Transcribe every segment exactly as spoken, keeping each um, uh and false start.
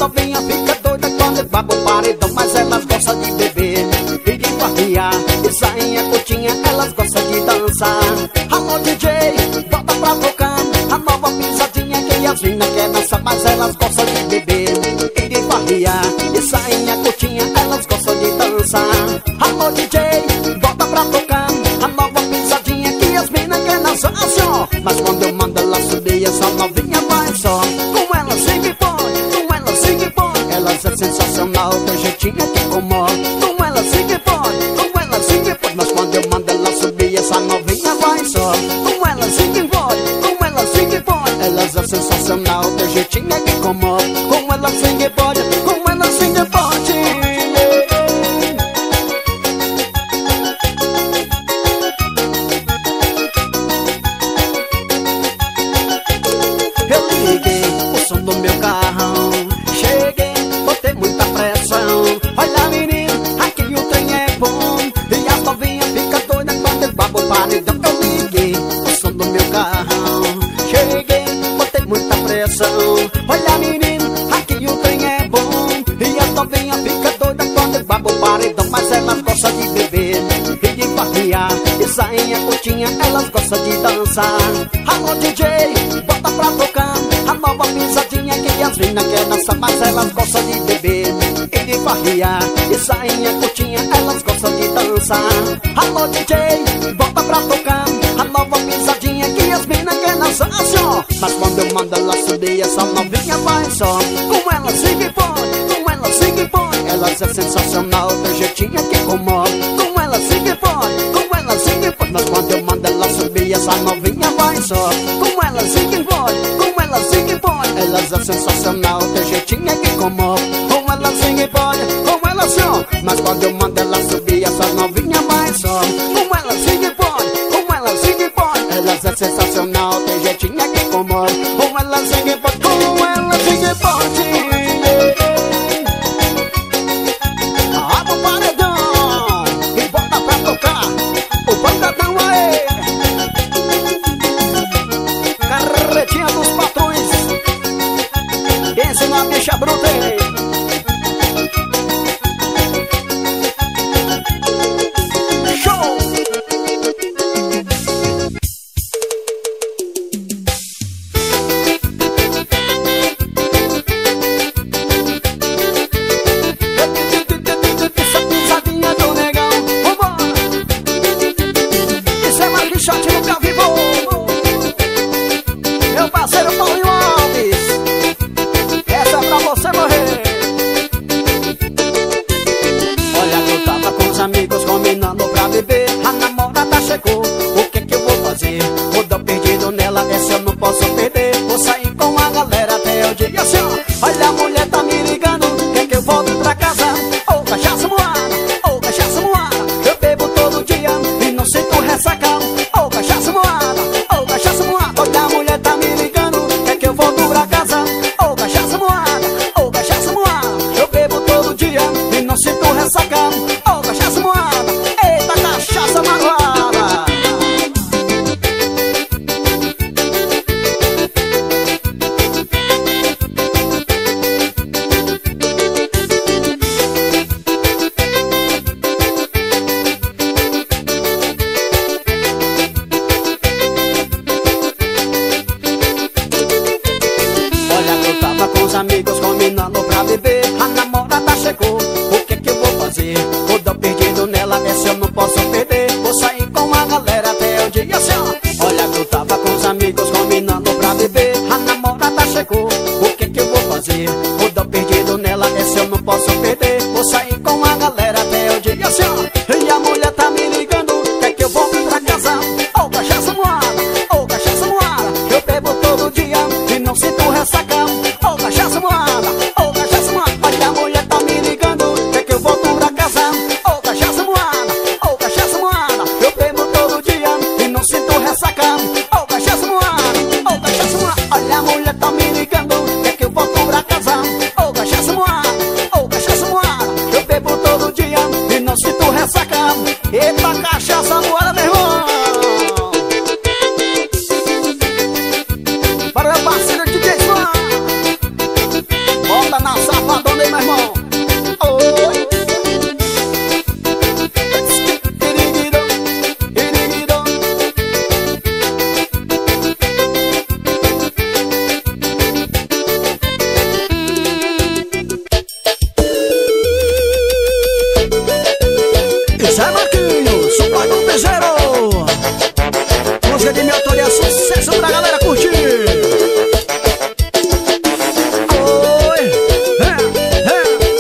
novinha fica doida quando baba o paredão, mas elas gostam de beber e de farrear. E sainha curtinha, elas gostam de dançar. Alô D J, bota pra tocar a nova pisadinha que as minas quer dançar, mas elas gostam de beber e de farrear. E sainha curtinha, elas gostam de dançar. Alô D J, bota pra tocar a nova pisadinha que as minas quer dançar assim, ó. Mas quando eu mando ela subir, essa novinha vai só. Com ela sigue põe, com ela sigue põe. Elas é sensacional, tem jeitinho que incomoda. Com ela sigue põe, com ela sigue põe. Mas quando eu mando ela subir, essa novinha vai só. Com ela sigue põe, com ela sigue põe. Elas é sensacional, tem jeitinho que incomoda. Com ela sigue pode, com ela sigue pode. Do meu carrão, cheguei, botei muita pressão. Olha menino, aqui o trem é bom. E as novinhas ficam doidas quando eu babo o paredão. Eu liguei o som do meu carrão, cheguei, botei muita pressão. Olha menino, aqui o trem é bom. E as novinhas ficam doidas quando eu babo o paredão, mas elas gostam de beber e de farrear. E sainha curtinha, elas gostam de dançar. Alô D J, bota pra tocar a nova pisadinha que as minas quer dançar, mas elas gostam de beber e de farrear. E sainha curtinha, elas gostam de dançar. Alô D J, bota pra tocar a nova pisadinha que as minas quer dançar assim, ó. Mas quando eu mando ela subir, essa novinha vai só. Com ela sigue põe, com ela sigue põe. Elas é sensacional, tem jeitinho que incomoda. Com ela sigue põe, com ela sigue põe. Mas quando eu mando ela subir, essa novinha vai só. Com ela sigue põe, com ela sigue põe. Elas é sensacional, tem jeitinho que incomoda. Com ela sigue pode, com ela só. Mas quando eu mando ela subir, essa novinha vai só. Com ela sigue pode, com ela sigue pode. Elas é sensacional, tem jeitinho que incomoda. Com ela sigue pode, com ela sigue pode. Abre o paredão e bota pra tocar o pancadão aí. Carretinha dos patrões, esse na bicha bruta aí. Show! Essa pisadinha do negão, vambora! Isso é mais que shot no ao vivo. Meu parceiro Paulinho Alves, essa é pra você morrer. Olha que eu tava com os amigos combinando pra beber. A namorada chegou, o que que eu vou fazer? Vou dar perdido nela, essa eu não posso perder. Vou sair com a galera até o dia assim, ó. Olha a mulher tá me ligando, quer que eu volte pra casa? Ô cachaça moada, ô cachaça moada. Eu bebo todo dia e não sinto ressaca. Ô cachaça moada, ô cachaça moada. Olha a mulher tá me ligando, quer que eu volte pra casa? Ô cachaça moada, ô cachaça moada. Eu bebo todo dia e não sinto ressaca. Ô cachaça moada, eita cachaça magoada. Amigos combinando pra beber. A namorada chegou, o que que eu vou fazer? Vou dar perdido nela, essa eu não posso perder. Vou sair com a galera até o dia assim, ó. Olha que eu tava com os amigos combinando pra beber. A namorada chegou, o que que eu vou fazer? Vou dar perdido nela, essa eu não posso perder. Vou sair com a galera até o dia assim, ó. E a mulher tá me ligando, quer que eu volte pra casa? Ô cachaça moada, ô cachaça moada. Eu bebo todo dia e não sinto ressaca. Ô cachaça moada, ô cachaça moada. Olha a mulher tá me ligando, quer que eu volto pra casa? Ô cachaça moada, ô cachaça moada. Eu bebo todo dia e não sinto ressaca. Ô cachaça moada, ô cachaça moada. Olha a mulher tá me ligando, quer que eu volto pra casa? Ô cachaça moada, ô cachaça moada. Eu bebo todo dia e não sinto ressaca. safadona aí, meu irmão. Oi. Isso é Marquinhos, Suplai do Piseiro. Música de minha autoria, sucesso pra galera curtir. Oi, é, é.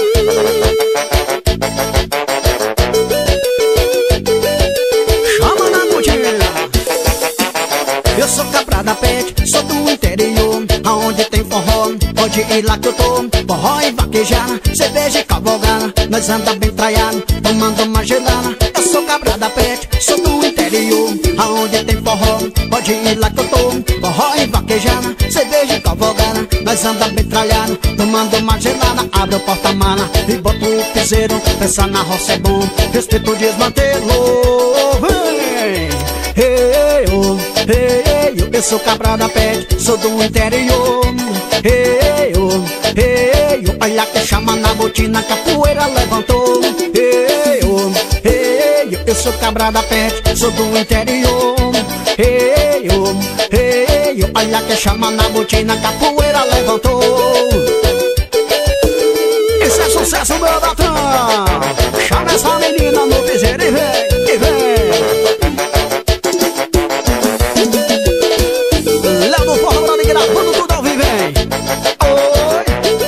Chama na curtida. Eu sou Cabra da Pet, sou do interior, aonde tem forró, pode ir lá que eu tô. Forró e vaquejar, cerveja e cavalgada, nós anda bem traiado, tomando uma gelada. Eu sou Cabra da Pet, sou do interior, aonde tem forró, pode ir lá que eu tô. Forró e vaquejada, cerveja e cavalgada, nós anda bem tralhado, tomando uma gelada. Abre o porta-mala e bota o piseiro, pensar na roça é bom, respeito desmantelo. Hey, hey, oh, hey, oh. Eu sou Cabra da Pet, sou do interior. Hey, oh, hey, oh. Olha que chama na botina, capoeira levantou. Hey, oh, hey, oh. Eu sou Cabra da Pet, sou do interior. Hey, oh, hey, oh. Olha que chama na botina, capoeira levantou. Isso é sucesso, meu Datã. Chama essa menina no piseiro e vem, e vem. Léo do Forró Brother gravando tudo ao vivo, hein? Oi.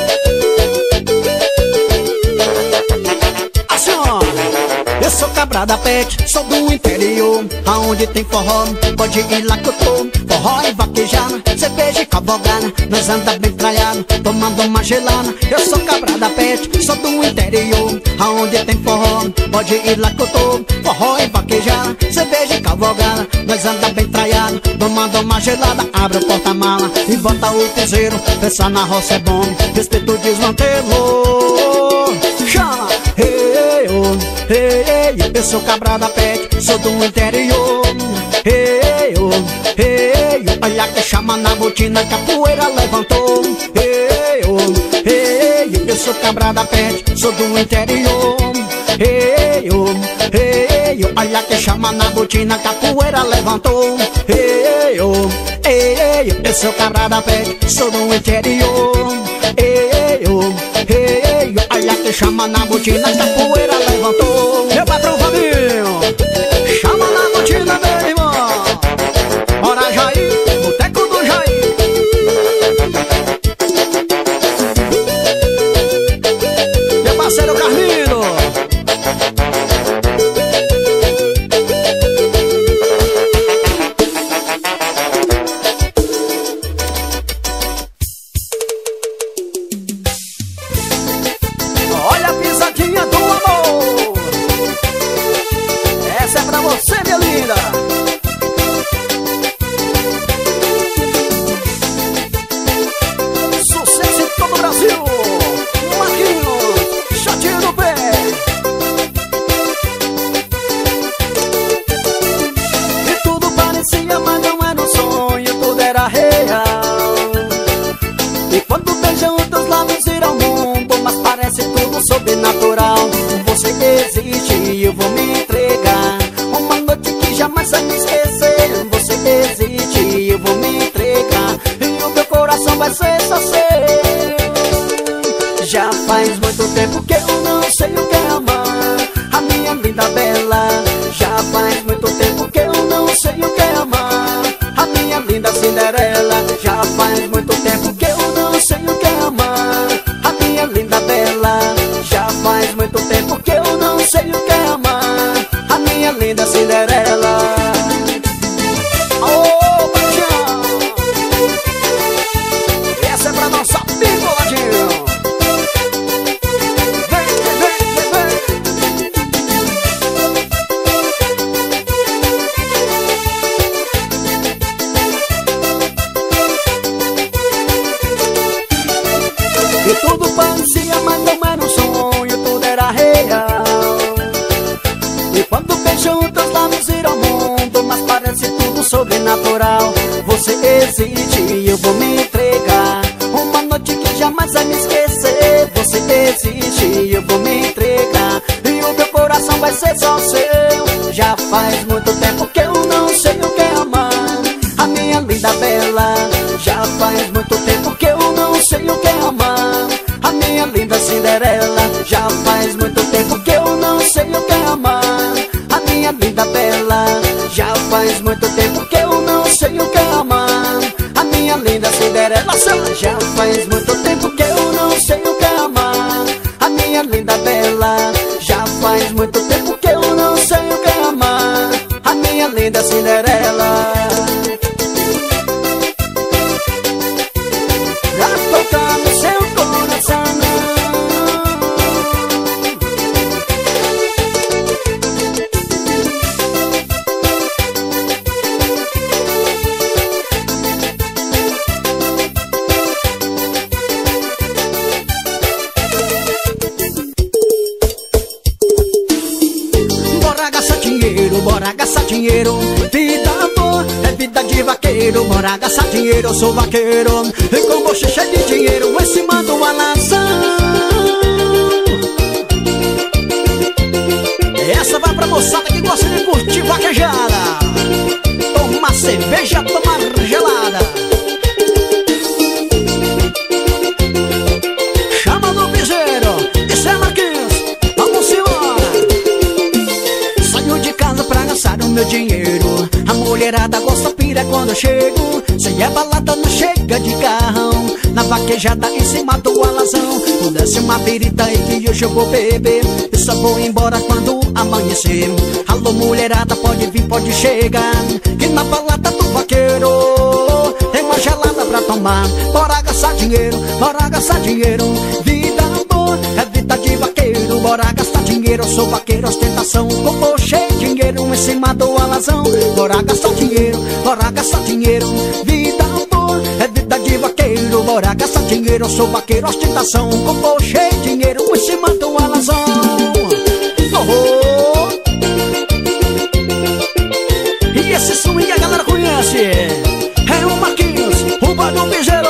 Assim, ó. Eu sou Cabra da Pet, sou do interior, aonde tem forró, pode ir lá que eu tô. Forró e vaquejada, cerveja e cavalgada, nós anda bem tralhado, tomando uma gelada. Eu sou Cabra da Pet, sou do interior, aonde tem forró, pode ir lá que eu tô. Forró e vaquejada, cerveja e cavalgada, nós anda bem tralhado, tomando uma gelada. Abre o porta-mala e bota o piseiro, pensar na roça é bom, respeito desmantelo. Chama! Hey, oh, hey, eu sou Cabra da Pet, sou do interior. Hey, oh, hey, oh. Olha que chama na botina, capoeira levantou. Hey, oh, hey, eu sou Cabra da Pet, sou do interior. Hey, oh, hey, oh. Olha que chama na botina, capoeira levantou. Hey, oh, hey, eu sou Cabra da Pet, sou do interior. Hey, oh, hey, oh. Olha que chama na botina, capoeira levantou. Meu patrão Fabinho, chama na botina, meu irmão. Bora Jair, boteco do Jair. Meu parceiro Carmino. Olha a pisadinha do amor. Essa é pra você, minha linda. Sucesso em todo o Brasil. Marquinhos, chatinho no pé. E tudo parecia, mas não era um sonho, tudo era real. E quando beijam os teus lábios viram o mundo, mas parece tudo sobrenatural. Você existe e eu vou me entregar, uma noite que jamais vai me esquecer. Você existe e eu vou me entregar, e o meu coração vai ser só seu. Já faz muito tempo que eu não sei o que é amar, a minha linda bela. Já faz muito tempo que eu não sei o que é amar, a minha linda Cinderela. Já faz muito tempo que eu não sei o que é amar, a minha linda bela. Já faz muito tempo que eu não sei o que é amar, a minha linda Cinderela. Oh, paixão, essa é pra nossa bigoladinho. Vem, vem, vem, vem. E tudo parecia, mas não era um sonho, tudo era real. E quando beijam os teus lábios viram o mundo, mas parece tudo sobrenatural. Você existe e eu vou me entregar, uma noite que jamais vai me esquecer. linda Cinderela, já faz muito tempo que eu não sei o que é amar. A minha linda bela, já faz muito tempo que eu não sei o que é amar. A minha linda Cinderela, já faz muito tempo que eu não sei o que é amar. A minha linda bela, já faz muito tempo que eu não sei o que é amar. A minha linda Cinderela. Já tocar no seu coração. Bora gastar dinheiro, bora gastar dinheiro. Vida boa é vida de vaqueiro. Bora gastar dinheiro, eu sou vaqueiro. E com bochecha de dinheiro em cima do alazão. Essa vai pra moçada que gosta de curtir vaquejada. Tomar cerveja, tomar gelada. Chama no piseiro, isso é Marquinhos. Vamos embora. Saio de casa pra gastar o meu dinheiro. A mulherada gosta pira quando eu chego. Se é balada não chega de carrão. Na vaquejada em cima do alazão. Desce uma birita aí que hoje eu vou beber. Eu só vou embora quando amanhecer. Alô mulherada, pode vir, pode chegar. Que na balada do vaqueiro tem uma gelada pra tomar. Bora gastar dinheiro, bora gastar dinheiro. Vida boa é vida de vaqueiro. Bora gastar dinheiro, eu sou vaqueiro, ostentação. Como cheio de dinheiro em cima do alazão. Bora gastar dinheiro, bora gastar dinheiro. Vida boa é vida de vaqueiro. Bora gastar dinheiro, eu sou vaqueiro, ostentação. Como cheio de dinheiro em cima do alazão. Oh, oh. E esse swing a galera conhece. É o Marquinhos, o bar do piseiro.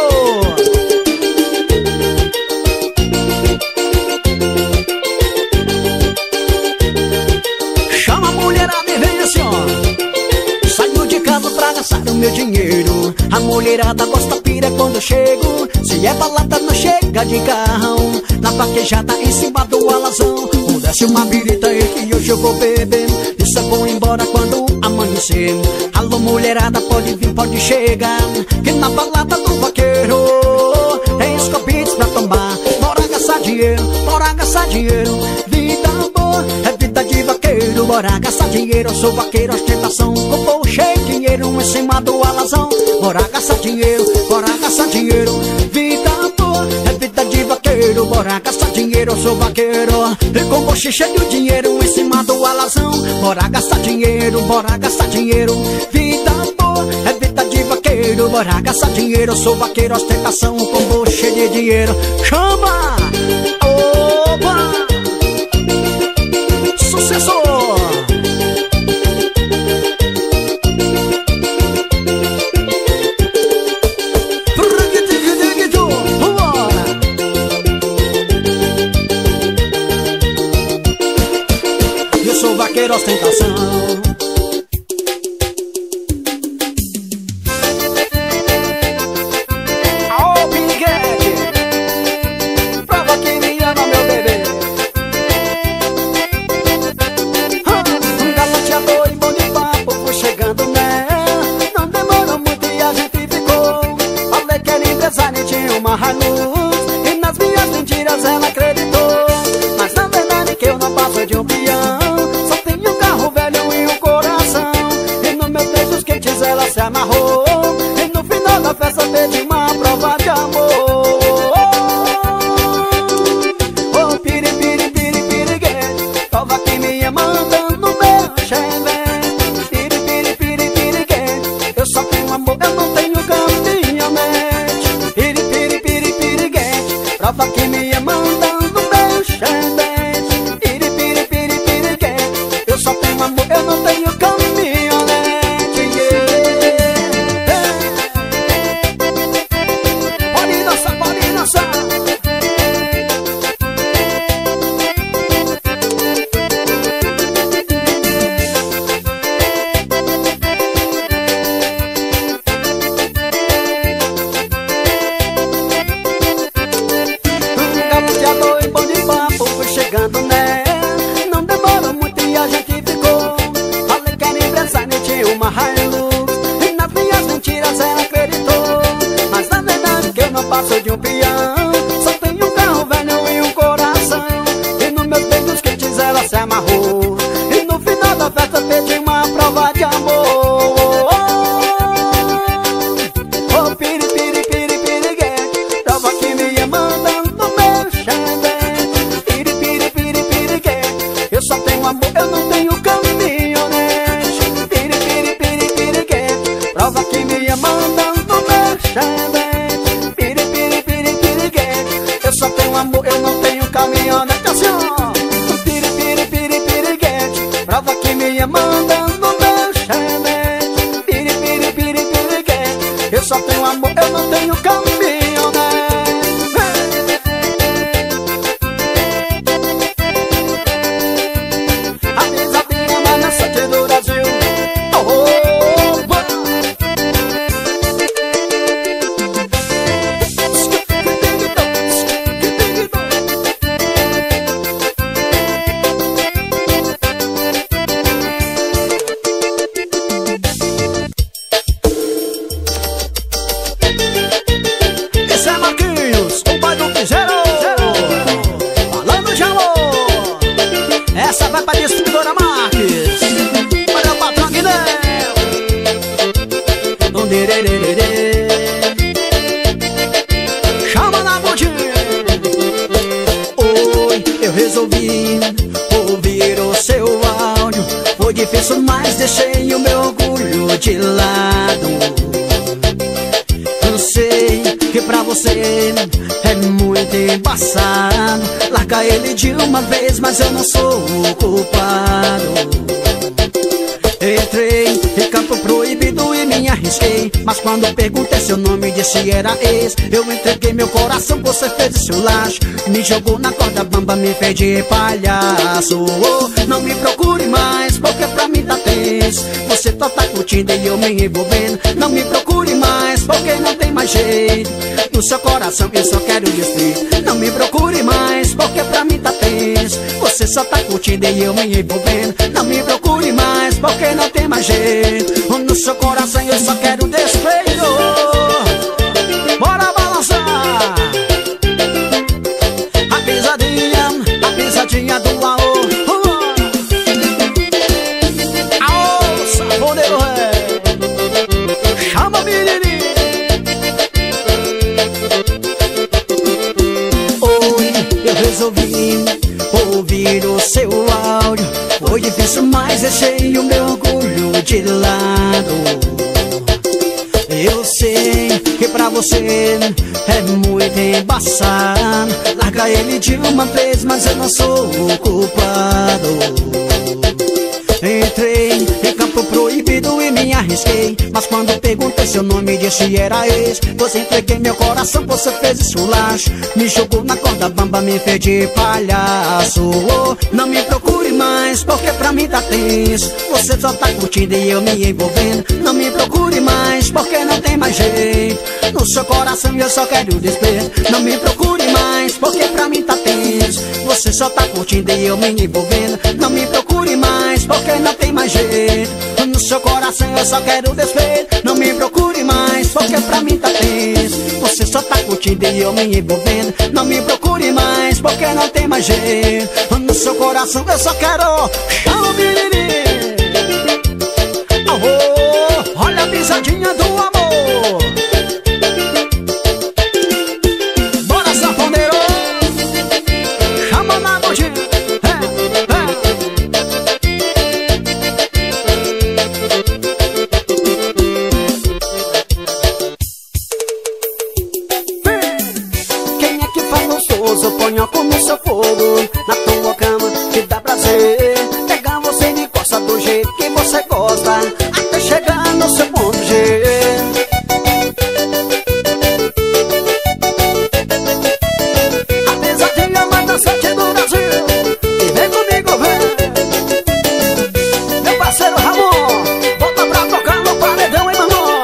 Chama a mulherada e vem assim, ó. Saio de casa pra gastar o meu dinheiro. A mulherada gosta pira quando eu chego. Se é balada não chega de carrão. Na vaquejada em cima do alazão. Desce uma birita aí que hoje eu vou beber. E só vou embora quando amanhecer. Alô mulherada, pode vir, pode chegar. Que na balada do vaqueiro tem escopites pra tomar. Bora gastar dinheiro, bora gastar dinheiro. Vida boa é vida de vaqueiro. Bora gastar dinheiro, eu sou vaqueiro, ostentação. Com cheio de dinheiro em cima do alazão. Bora gastar dinheiro, bora gastar dinheiro. Vida boa é vida de vaqueiro. Bora gastar dinheiro, eu sou vaqueiro. E com boche cheio de dinheiro em cima do alazão. Bora gastar dinheiro, bora gastar dinheiro. Vida boa é vida de vaqueiro. Bora gastar dinheiro, eu sou vaqueiro, ostentação. Com boche de dinheiro. Chama! Opa! Sucesso! Vaqueiro, ostentação. Aô, Pinguete, prova que me ama, meu bebê. Um galanteador e bom de papo, fui chegando, né? Não demorou muito e a gente ficou. Falei que era empresário e tinha uma Hilux. E nas minhas mentiras ela acreditou. Mas na verdade que eu não passo de um peão. Ela se amarrou e no final da festa teve uma prova de amor. Oh, piri, piri, piri, piriguete, prova que me ia mandando meu chevette. Piri, piri, piri, piriguete, eu só tenho amor, eu não tenho caminhonete. Piri, piri, piri, piriguete, prova que me ia mandando meu chevette. Piri, piri, piri, piriguete, eu só tenho amor, eu não tenho caminhonete. passo de um peão. Só tenho um carro velho e um coração. E nos meus beijos quentes ela se amarrou. E no final da festa pedi uma prova de amor. Oh, piri, piri, piri, piriguete, prova que me ia mandando meu xandé. Piri, piri, piri, piriguete, eu só tenho amor, eu não tenho caminhonete. Piri, piri, piri, piriguete, prova que me ia mandando meu xandé. Piri, piri, piri, piriguete, eu só tenho amor, eu não tenho caminhonete. Assim, ó. Piri, piri, piri, piriguete, prova que me ia mandando meu xandé. Piri, piri, piri, piriguete, eu só tenho amor, eu não tenho caminhonete. A pisadinha mais dançante do Brasil. Oh, oh, oh. Esse é Marquinhos, o pai do piseiro. Falando de amor. Essa vai pra distribuidora Marques. Olha o patrão Guilherme. Um derererê. Chama na bundinha. Oi, eu resolvi ouvir o seu áudio. Foi difícil, mas deixei o meu orgulho de lado. Eu sei que pra você é muito embaçado. Larga ele de uma vez, mas eu não sou o culpado. Entrei em campo proibido e me arrisquei, mas quando perguntei seu nome disse era ex. Eu entreguei meu coração, você fez seu laço. Me jogou na corda bamba, me fez de palhaço. Oh, não me procure mais, porque pra mim tá tenso. Você só tá curtindo e eu me envolvendo. Não me procure mais, porque não tem mais jeito. No seu coração eu só quero descer. Não me procure mais, porque pra mim tá tenso. Você só tá curtindo e eu me envolvendo. Não me procure mais, porque não tem mais jeito. No seu coração eu só quero despeito. Bora balançar. A pisadinha, a pisadinha do aô. Aô, safoneiro ré. Chama menino. Oi, eu resolvi ouvir o seu áudio. Foi difícil, mas deixei o meu orgulho de lado. Eu sei que pra você é muito embaçado. Larga ele de uma vez, mas eu não sou o culpado. Entrei em campo proibido e me arrisquei, mas quando perguntei seu nome disse era ex. Você entreguei meu coração, você fez isso laço. Me jogou na corda bamba, me fez de palhaço. Oh, não me procure mais, porque pra mim tá tenso. Você só tá curtindo e eu me envolvendo. Não me procure mais, porque não tem mais jeito. No seu coração eu só quero despejo. Não me procure mais, porque pra mim tá tenso. Você só tá curtindo e eu me envolvendo. Não me procure mais, porque não tem mais jeito. No seu coração eu só quero despejo. Não me procure mais, porque pra mim tá tenso. Você só tá curtindo e eu me envolvendo. Não me procure mais, porque não tem mais jeito. No seu coração eu só quero chama o menino. Oh, olha a pisadinha do amor. Bora, safoneiro. Chama na bundinha. Quem é que faz gostoso? Ponha como seu fogo na tua cama, que dá prazer. Pegar você de costa do jeito que você gosta, até chegar no seu ponto G. A pisadinha mais dançante do Brasil. E vem comigo, vem. Meu parceiro Ramon, volta pra tocar no paredão, hein, mamão.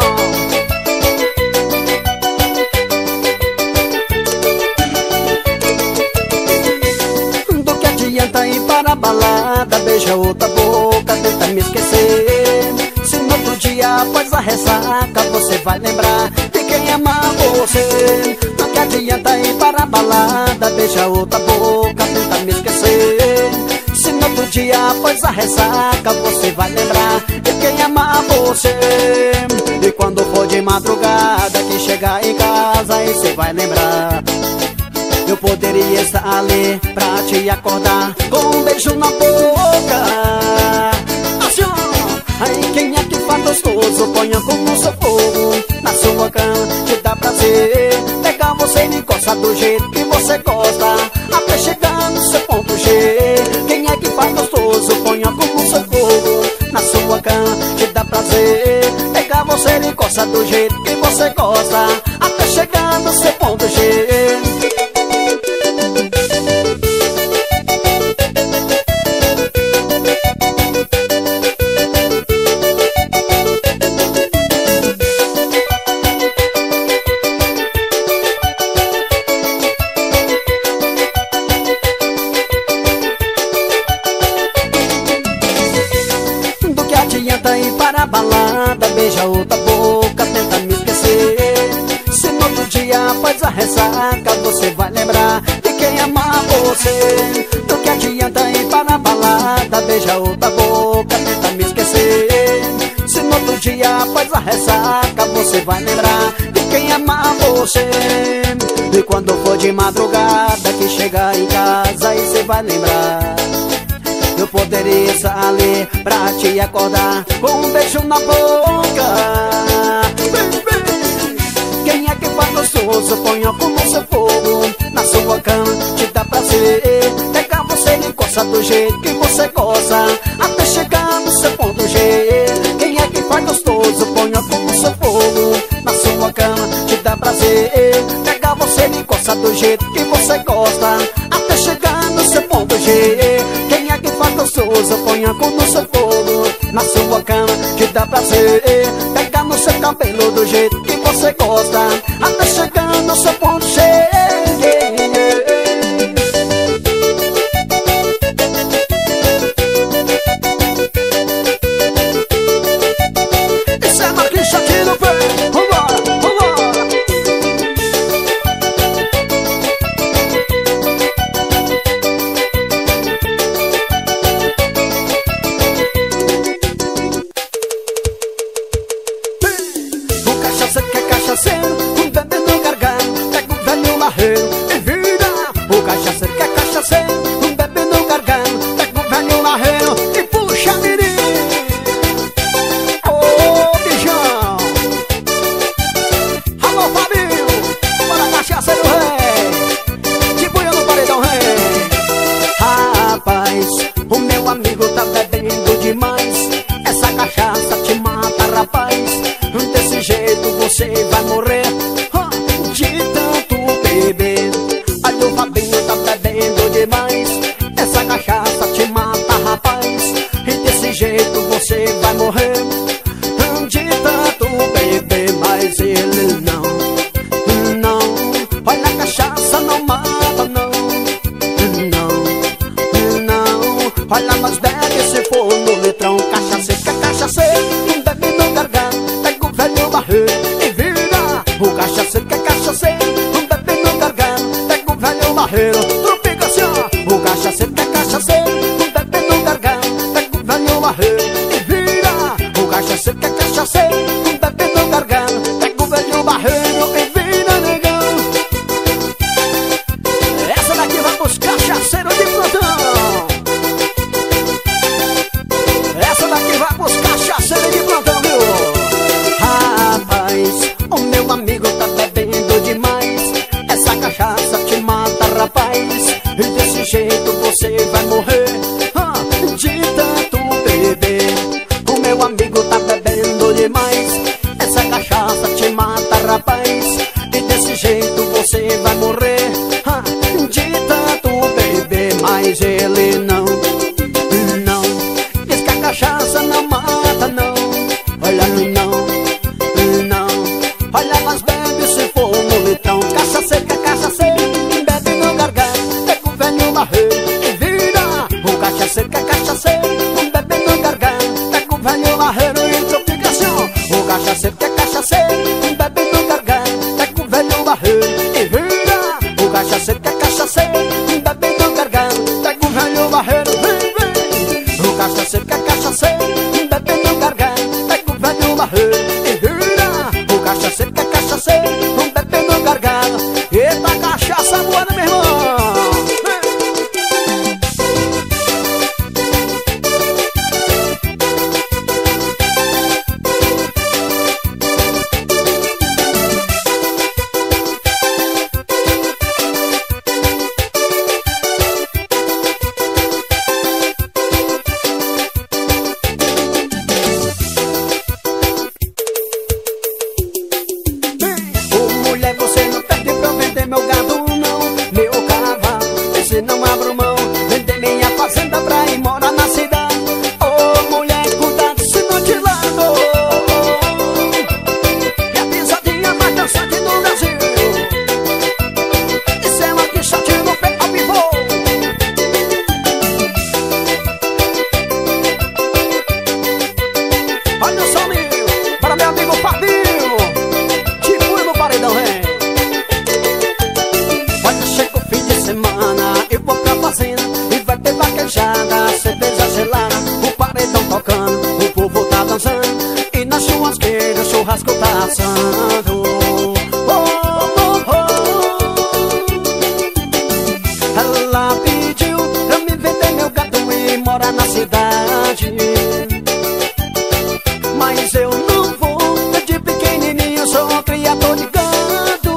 Do que adianta ir para a balada, beija outra boca, tenta me esquecer. Se no outro dia após a ressaca você vai lembrar de quem ama você. Não que adianta ir para a balada, beija outra boca, tenta me esquecer. Se no outro dia após a ressaca você vai lembrar de quem ama você. E quando for de madrugada que chegar em casa aí você vai lembrar. Eu poderia estar ali pra te acordar com um beijo na boca. Assim, aí quem é que faz gostoso, ponha como seu fogo na sua cama, te dá prazer. Pegar você e me encosta do jeito que você gosta, até chegar no seu ponto G. Quem é que faz gostoso, ponha como seu fogo na sua cama, te dá prazer. Pegar você e me encosta do jeito que você gosta, até chegar no seu ponto G. Balada, beija outra boca, tenta me esquecer. Se no outro dia após a ressaca você vai lembrar de quem ama você. Do que adianta ir para a balada, beija outra boca, tenta me esquecer. Se no outro dia após a ressaca você vai lembrar de quem ama você. E quando for de madrugada que chegar em casa aí você vai lembrar. Eu poderia estar ali pra te acordar com um beijo na boca. Quem é que faz gostoso, ponha como seu fogo na sua cama, te dá prazer. Pegar você e encosta do jeito que você gosta, até chegar no seu ponto G. Quem é que faz gostoso, ponha como seu fogo na sua cama, te dá prazer. Pegar você e encosta do jeito que você gosta, até chegar no seu ponto G. Quem é que faz gostoso, ponha com no seu fogo na sua cama, te dá prazer. Pega no seu cabelo do jeito que você gosta, até chegar no seu ponto G. Isso é Marquinhos aqui no pé. Vambora, vambora. Um bebê no gargalo, pega o velho larreiro e vira. O cachaceiro que é cachaceiro, um bebê no gargalo, pega o velho larreiro e puxa a menina. Ô bichão, alô Fabinho, bora cachaceiro rei, de buia no paredão rei. Rapaz, o meu amigo tá bebendo demais, essa cachaça te mata, rapaz. Desse jeito você vai morrer de tanto beber. Olha o Fabinho tá bebendo demais, essa cachaça te mata, rapaz. E desse jeito você vai morrer de tanto beber. Mas ele não, não. Olha a cachaça não mata, não, não, não. Olha, mas bebe se for no litrão. Cachaceiro que é cachaceiro, não bebe no gargalo, pega o velho barreiro e vira. O cachaceiro que é cachaceiro, não bebe no gargalo, pega o velho barreiro. Tropica assim, ó. O cachaceiro que é cachaceiro, não bebe no gargalo, pega o velho barreiro e vira. O cachaceiro que é cachaceiro, não bebe no gargalo, pega o velho barreiro e vira, negão. Essa daqui vai pros cachaceiros de plantão. Essa daqui vai pros cachaceiros de plantão, viu? Rapaz, o meu amigo tá bebendo demais, essa cachaça te mata, rapaz. E desse jeito você vai morrer de tanto beber. O meu amigo tá bebendo demais, essa cachaça te mata, rapaz. E desse jeito você vai morrer de tanto beber. Mas ele não, não, diz que a cachaça não mata, não. Olha, não, não. Olha, mas bebe se for no litrão. Cachaceiro que é cachaceiro, bebe no gargalo, pega o velho barreiro e vira. O cachaceiro que é cachaceiro, bebe no gargalo, pega o velho barreiro e tropica assim, ó. O cachaceiro que é cachaceiro, bebe no gargalo, eu vou pra fazenda e vai ter vaquejada, cerveja gelada, o paredão tocando, o povo tá dançando e na churrasqueira o churrasco tá assando. Oh, oh, oh. Ela pediu pra me vender meu gato e morar na cidade, mas eu não vou, de pequenininho sou um criador de gado.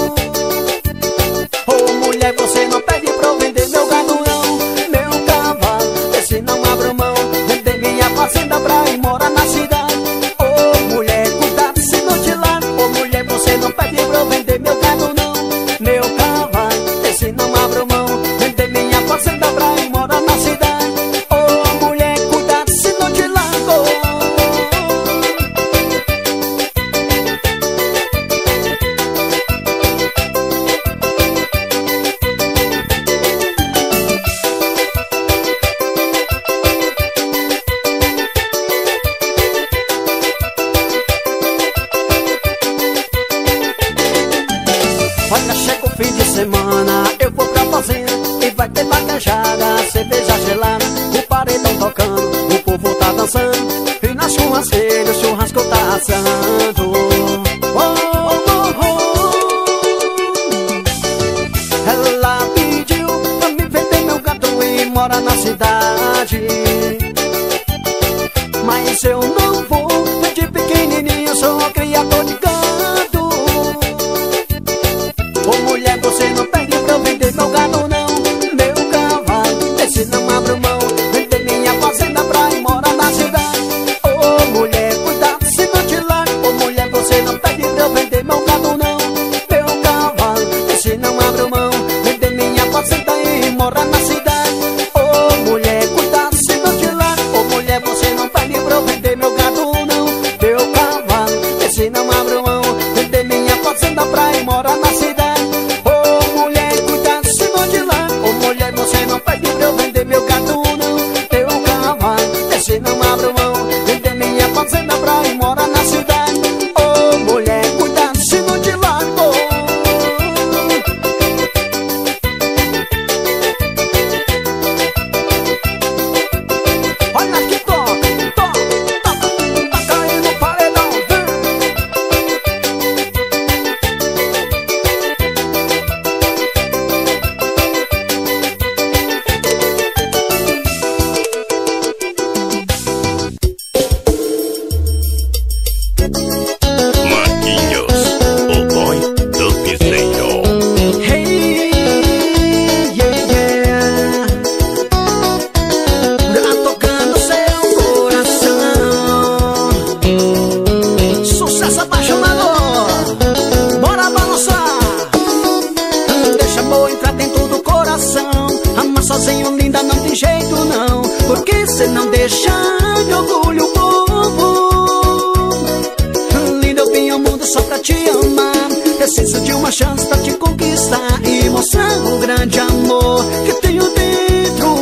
Ô mulher, você não pede pra eu vender meu gado não, meu cavalo, esse não abro mão, vender minha fazenda pra ir morar na cidade. Ô mulher, cuidado se não te largo. Ô mulher, você não pede pra eu vender meu gado não, meu cavalo, esse não abro mão, vender minha fazenda pra ir morar na cidade. Ô mulher, cuidado se não te largo. Olha, chega o fim de semana, eu vou pra fazenda e vai ter vaquejada, cerveja gelada, o paredão tocando, o povo tá dançando e na churrasqueira o churrasco tá assando. Oh, oh, oh. Ela pediu pra me vender meu gato e morar na cidade, mas eu não vou, de pequenininho sou um criador de gado. Ô mulher, você não pede pra eu vender meu gado não, meu cavalo, esse não abro mão, vender minha fazenda pra ir morar na cidade. Ô mulher, cuidado se não te largo. Ô mulher, você não pede pra eu vender meu gado não, meu cavalo, esse não abro mão, vender minha fazenda e ir morar na cidade. Ô mulher, cuidado se não te largo. Ô mulher, você não pede pra eu vender meu gado não, meu cavalo, esse não abro mão, vender minha fazenda pra ir morar na cidade. Você não pede pra eu vender meu gado não, meu cavalo, esse não abro mão, vender minha fazenda pra ir morar na cidade. Ô mulher, cuidado se não te largo. Olha que toca, toca, toca, toca aí no paredão. Sozinho, linda, não tem jeito não, porque cê não deixa de orgulho o povo. Linda, eu vim ao mundo só pra te amar, preciso de uma chance pra te conquistar e mostrar o grande amor que tenho dentro.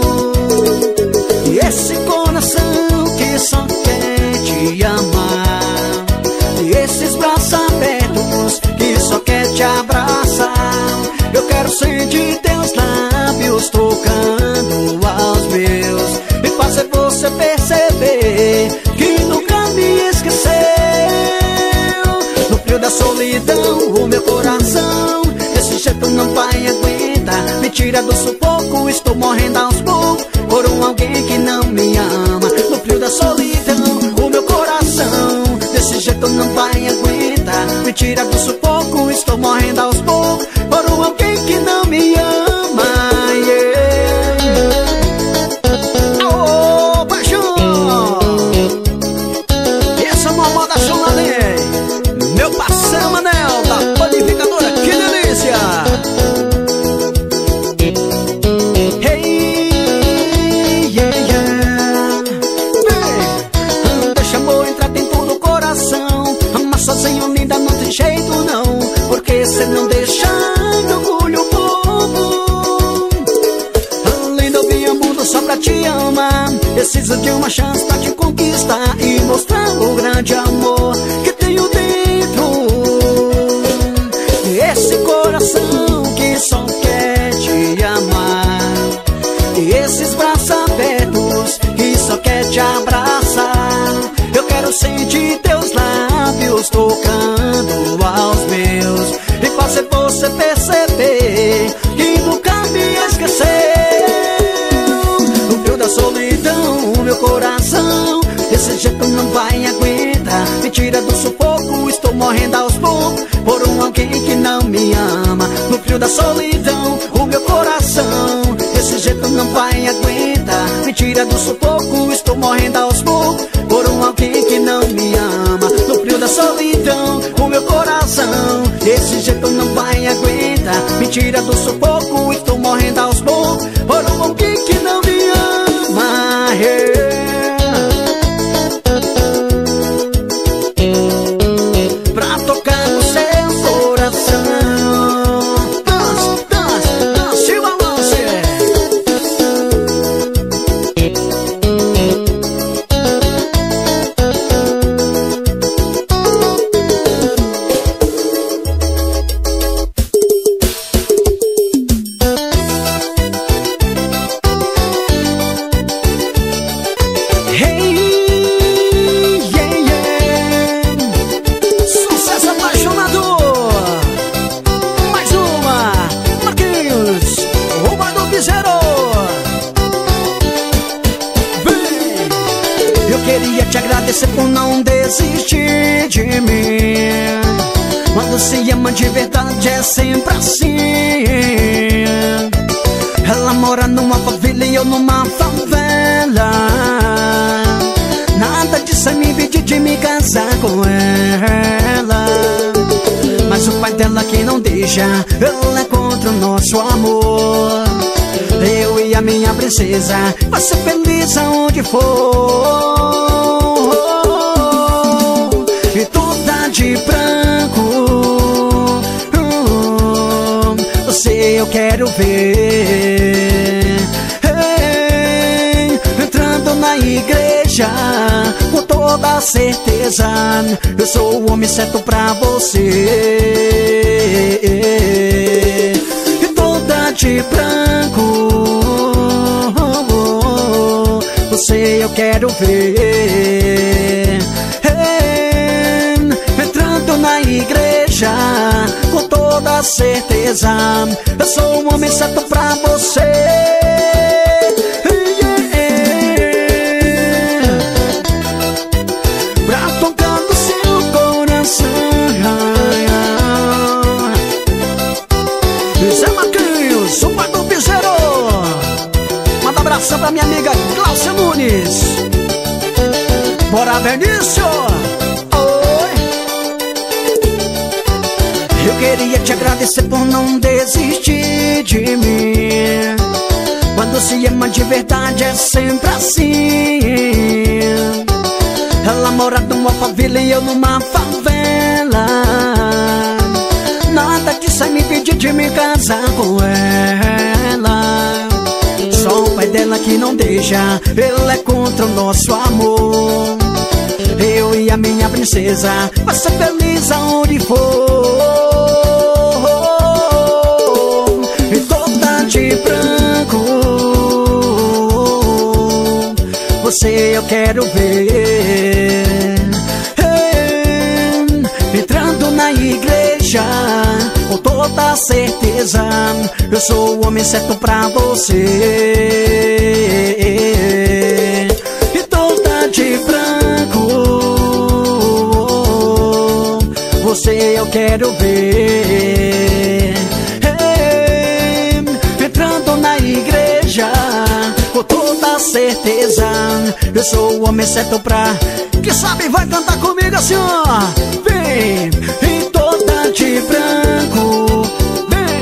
E esse coração que só quer te amar, e esses braços abertos que só quer te abraçar. Eu quero sentir teus lábios tocando aos meus e fazer você perceber que nunca me esqueceu. No frio da solidão, o meu coração desse jeito não vai aguentar. Me tira do sufoco, estou morrendo aos poucos por um alguém que não me ama. No frio da solidão, o meu coração desse jeito não vai aguentar. Me tira do sufoco, estou morrendo aos poucos por um alguém que não me ama. Yeah. Aô, paixão! Essa é uma moda chamada meu parceiro Manel da panificadora, que delícia! Hey, yeah, yeah. Hey. Deixa amor entrar dentro do coração, amar sozinho, linda, não tem jeito não, porque cê não deixa de orgulho o povo. Linda, eu vim ao mundo só pra te amar, preciso de uma chance pra te conquistar e mostrar o grande amor que tenho dentro. Esse coração que só quer te amar. morrendo aos poucos por um alguém que não me ama. No frio da solidão, o meu coração desse jeito não vai aguentar. Me tira do sufoco, estou morrendo aos poucos por um alguém que não me ama. No frio da solidão, o meu coração desse jeito não vai aguentar. Me tira do sufoco, estou morrendo aos poucos por um alguém que não me ama. Yeah. Pra tocar no seu coração, dance, dance, dance e balance. Por não desistir de mim. Quando se ama de verdade é sempre assim. Ela mora numa favela e eu numa favela. Nada disso é me impedir de me casar com ela. Mas o pai dela que não deixa, ela é contra o nosso amor. Eu e a minha princesa vai ser feliz aonde for. E toda de branco, uh, você eu quero ver. Hey, entrando na igreja, com toda certeza, eu sou o homem certo pra você. E toda de branco, você eu quero ver. Entrando na igreja, com toda certeza, eu sou o homem certo pra você. Yeah. Pra tocar no seu coração. Zé Marquinhos, o pai do piseiro. Manda um abração pra minha amiga Cláudia Nunes. Bora, Benício. Eu queria te agradecer por não desistir de mim. Quando se ama de verdade é sempre assim. Ela mora numa favela e eu numa favela. Nada disso é me impedir de me casar com ela. Só o pai dela que não deixa, ele é contra o nosso amor. Eu e a minha princesa vai ser feliz aonde for. E toda de branco, você eu quero ver. Hey, entrando na igreja, com toda certeza, eu sou o homem certo pra você. E toda de branco, você eu quero ver. Hey, entrando na igreja, com toda certeza, eu sou o homem certo pra... Que sabe vai cantar comigo assim, ó. Vem, em toda de branco, vem,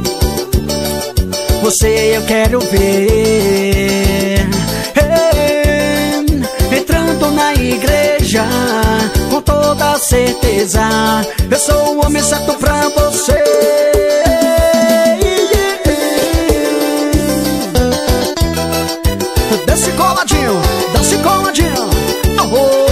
você eu quero ver. Hey, entrando na igreja, com toda certeza, eu sou o homem certo pra você. Desce coladinho, desce coladinho. Oh.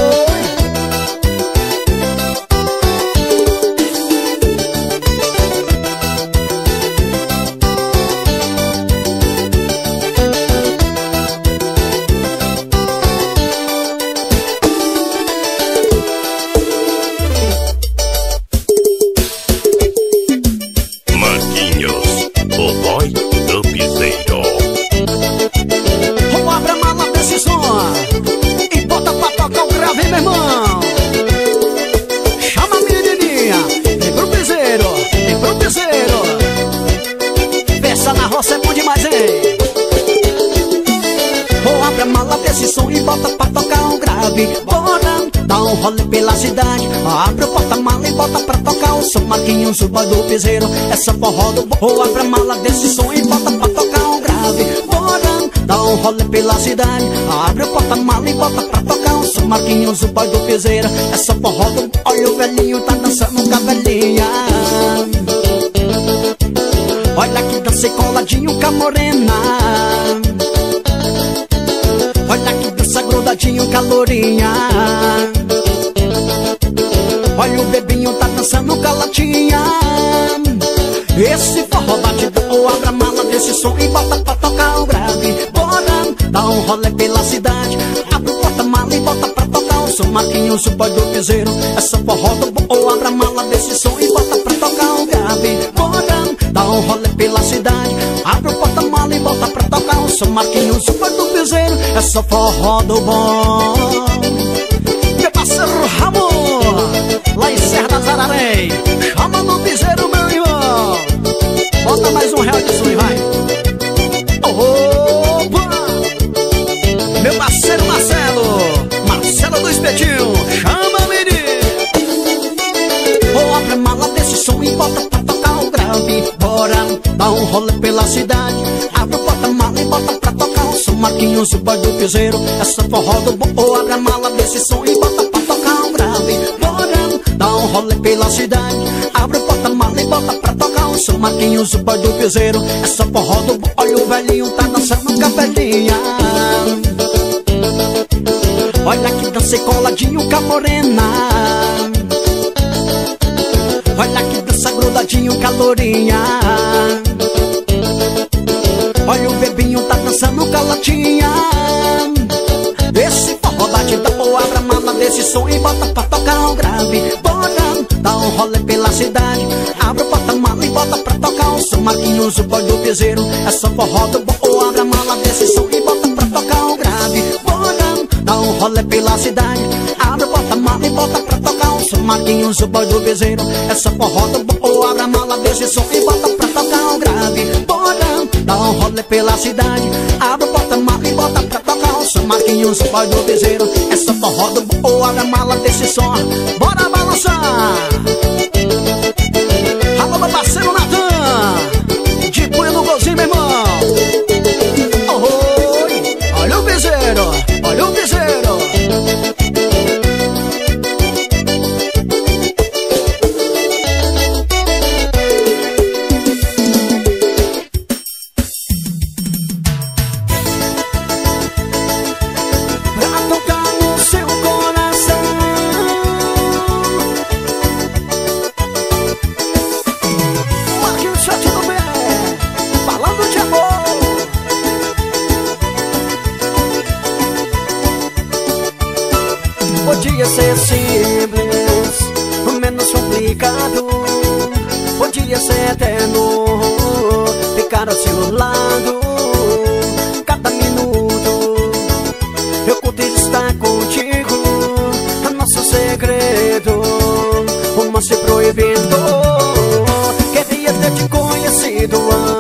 desse som e bota pra tocar um grave. Bora, dá um rolê pela cidade, abre o porta-mala e bota pra tocar o som. Marquinhos, o boy do piseiro, essa forró do bo. Abre a mala desse som e bota pra tocar um grave. Bora, dá um rolê pela cidade, abre o porta-mala e bota pra tocar o som. Marquinhos, o boy do piseiro, essa forró do bo. Olha o velhinho tá dançando com a velhinha. Olha que dança coladinho com a morena. Olha que dança grudadinho com a lourinha. Olha o bebinho tá dançando com a latinha. Esse forró batidão, abre a mala desse som e bota pra tocar o grave. Bora, dá um rolê pela cidade, abre o porta-mala e bota pra tocar o som. Marquinhos, o boy do piseiro, essa forró do bo. Abre a mala desse som e bota pra tocar o grave. Bora, dá um rolê pela cidade, abre o porta-mala e bota pra tocar o som. Marquinhos, o boy do piseiro, essa forró do bom. Meu parceiro Ramon, lá em Serra das Ararém, chama no piseiro, meu irmão. Bota mais um real de som e vai. Opa! Meu parceiro Marcelo, Marcelo do Espetinho, chama menino. Ou abre a mala desse som e bota pra tocar o grave. Bora, dá um rolê pela cidade, abre o porta-mala e bota pra tocar o som. Marquinhos, o boy do piseiro, essa forró do bo. Ou abre a mala desse som e bota pra tocar o grave. Bora, dá um rolê pela cidade, abre o porta-mala e bota pra tocar o som. Marquinhos, o boy do piseiro, essa forró do bo. Olha o velhinho tá dançando com a velhinha. Olha que dança coladinho com a morena. Olha que dança grudadinho com a lourinha. Olha o bebinho tá dançando com a latinha. Esse forró batidão, abre a mala desse som e bota pra tocar o grave. Bora, dá um rolê pela cidade, abre o porta-mala e bota pra tocar o som. Marquinhos, o boy do piseiro, essa forró do bo. Abre a mala desse som e bota pra tocar o grave. Bora, dá um rolê pela cidade, abre o porta-mala e bota pra tocar o som. Marquinhos, o boy do piseiro, essa forró do bo. Abre a mala desse som e bota pra tocar o grave. Bora, dá um rolê pela cidade, abre o porta-mala e bota pra tocar o som. Marquinhos, o boy do piseiro, essa forró do bo. Abre a mala desse som, bora balançar. Alô, meu parceiro Natan, de punho no golzinho, meu irmão. Oh, olha o piseiro, olha o piseiro. Podia ser simples, menos complicado. Podia ser eterno, ficar ao seu lado. Cada minuto eu curti estar contigo. Nosso segredo, romance proibido. Queria ter te conhecido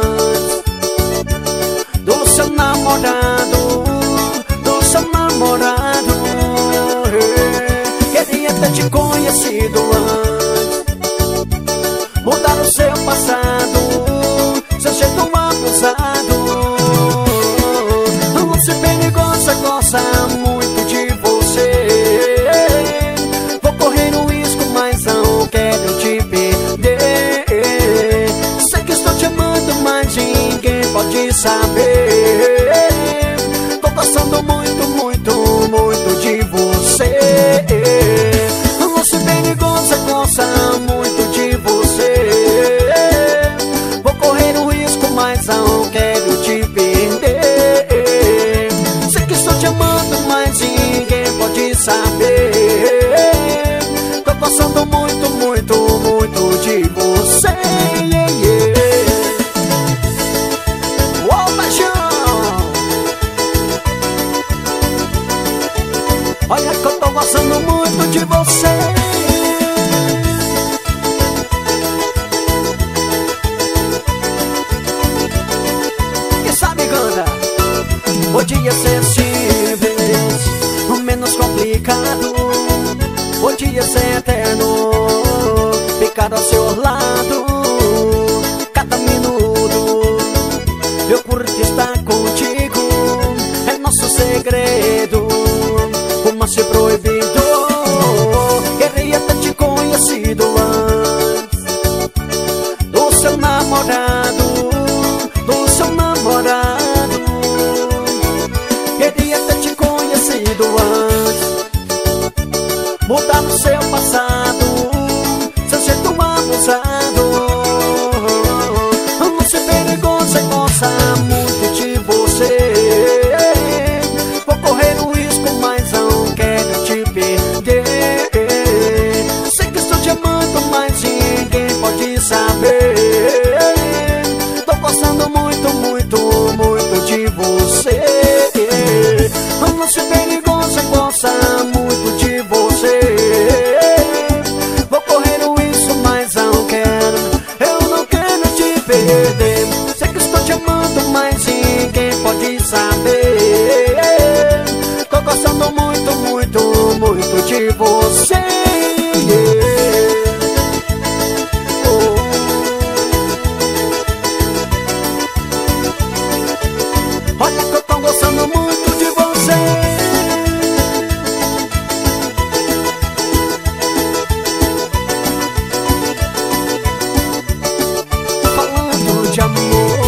antes do seu namorado, do seu namorado. Queria ter te conhecido antes, mudar o seu passado, seu jeito abusado. Você perigosa, gosta muito de você. Vou correr um risco, mas não quero te perder. Sei que estou te amando, mas ninguém pode saber. Tô gostando muito, muito, muito de você. Você perigosa, gosta muito de você. Vou correr um risco, mas não quero te perder. Sei que estou te amando, mas ninguém pode saber. Tô gostando muito, muito, muito de você. Yeah, yeah. Oh, paixão, olha que eu tô gostando muito de você. Quem sabe canta. Podia ser simples, menos complicado. Podia ser eterno, ficar ao seu lado cada minuto. Eu curto estar contigo, é nosso segredo, romance proibido. Queria ter te conhecido antes do seu namorado, do seu namorado. Queria ter te conhecido antes, mudar o seu passado, seu jeito abusado. Você perigoso e gosta muito de você. Vou correr o risco, mas não quero te perder. Sei que estou te amando, mas ninguém pode saber. Tô gostando muito, muito, muito de você. Você perigoso e gosta muito de você. Vou correr o risco, mas não quero, eu não quero te perder. Sei que estou te amando, mas ninguém pode saber. Tô gostando muito, muito, muito de você. Olha que eu tô gostando muito de você. Falando de amor.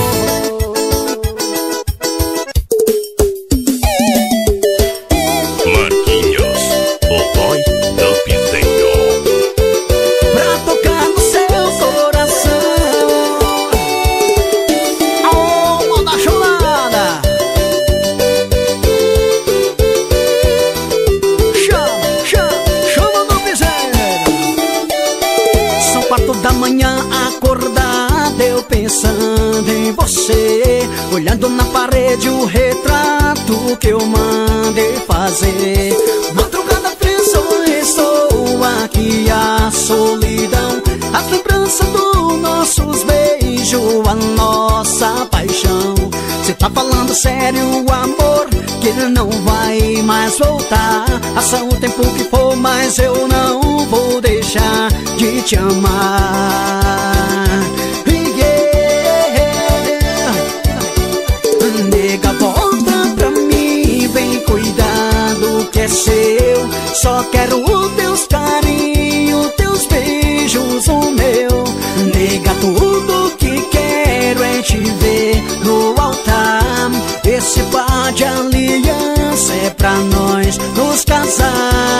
Marquinhos, o boy do piseiro. Pra tocar no seu coração. Oh, moda chulada. Chama, chama, chama do piseiro. São quatro da manhã, acordada, eu pensando em você. Olhando na parede o retrato que eu mandei fazer. Madrugada fria, só estou aqui, a solidão, a lembrança dos nossos beijos, a nossa paixão. Cê tá falando sério, amor, que ele não vai mais voltar. Passa o tempo que for, mas eu não vou deixar de te amar. Nega, volta pra mim, vem cuidar do que é seu. Só quero os teus carinhos, teus beijos, o meu. Nega, tudo que quero é te ver no altar. Esse par de aliança é pra nós nos casar.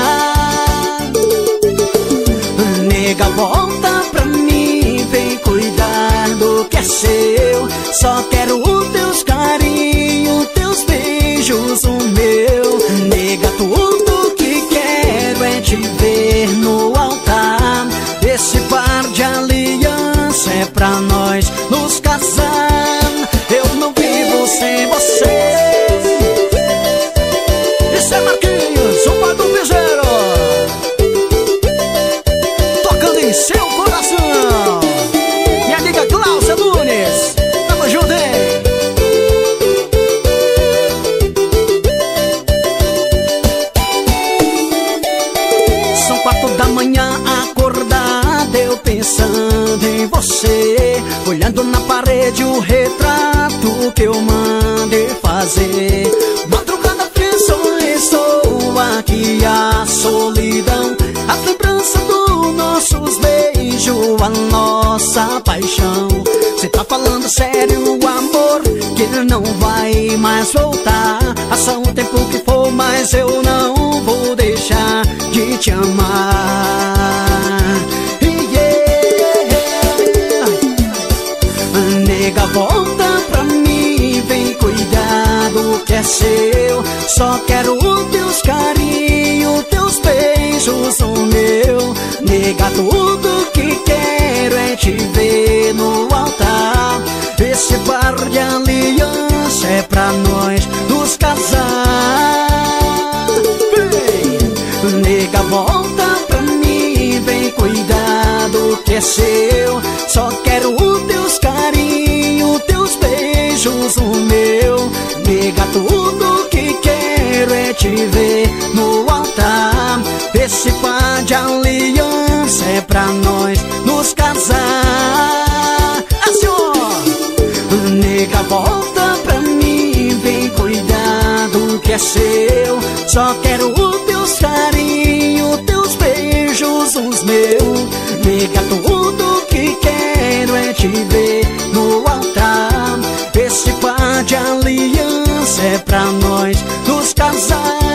Nega, volta pra mim, vem cuidar do que é seu. Só quero os teus carinhos, teus beijos, o meu. Nega, tudo que quero é te ver no altar. Esse par de aliança é pra nós nos casar. Eu não vivo sem você. Isso é Marquinhos, o pai do piseiro, tocando em seu coração. Minha amiga Cláudia Nunes, tamo junto, hein? São quatro da manhã, acordada, eu pensando em você. Olhando na parede o retrato que eu mandei fazer. Madrugada fria, só estou aqui, a solidão, a lembrança dos nossos beijos, a nossa paixão. Cê tá falando sério, amor, que ele não vai mais voltar. Passa o tempo que for, mas eu não vou deixar de te amar. Yeah. Nega, volta pra mim, vem cuidar do que é seu. Só quero os teus carinhos, teus beijos, o meu. Nega, tudo que quero é te ver no altar. Esse par de aliança é pra nós nos casar. Vem, nega, volta pra mim, vem cuidar do que é seu. Só quero os teus carinhos, teus beijos, o meu. Nega, tudo que quero é te ver no que é seu. Só quero os teus carinhos, teus beijos, os meus. Nega, tudo que quero é te ver no altar. Esse par de aliança é pra nós nos casar.